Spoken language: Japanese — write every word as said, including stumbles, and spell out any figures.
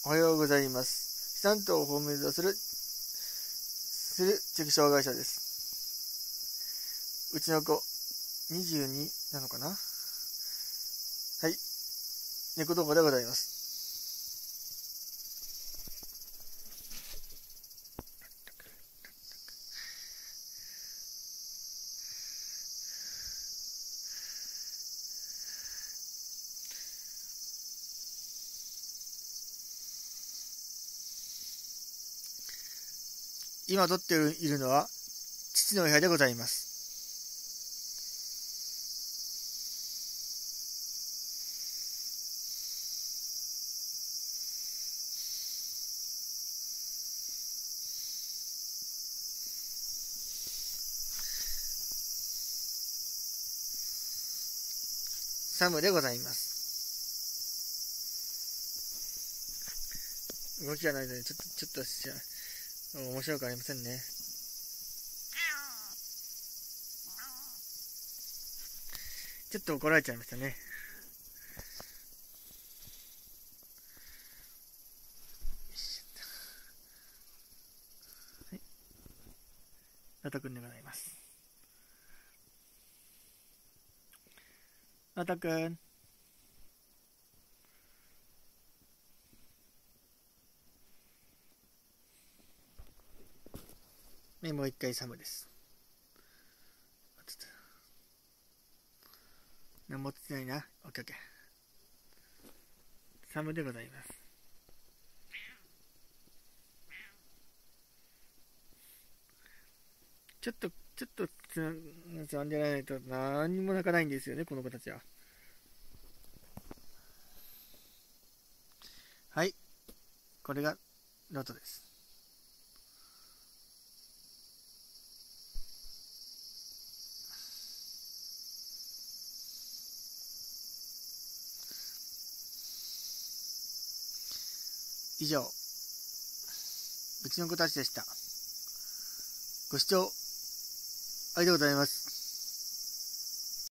おはようございます。資産等を目指する、する畜生会社です。うちの子、にじゅうになのかな。はい。猫動画でございます。今撮っているのは父の部屋でございます。サムでございます。動きがないのでちょっとちょっとし面白くありませんね。ちょっと怒られちゃいましたね。はい。ナタくんでございます。ナタくん。ね、もう一回サムです。何もつってないな。オッケーオッケー。サムでございます。ちょっと、ちょっとつまんでないと何にも泣かないんですよね、この子たちは。はい。これがノートです。以上、うちの子たちでした。ご視聴ありがとうございます。